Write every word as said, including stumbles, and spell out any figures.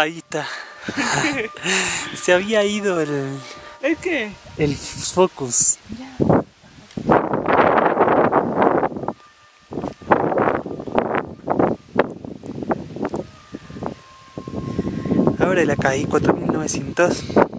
Ahí está. Se había ido el... ¿El qué? El focus. Ya. Ahora la caí cuatro mil novecientos.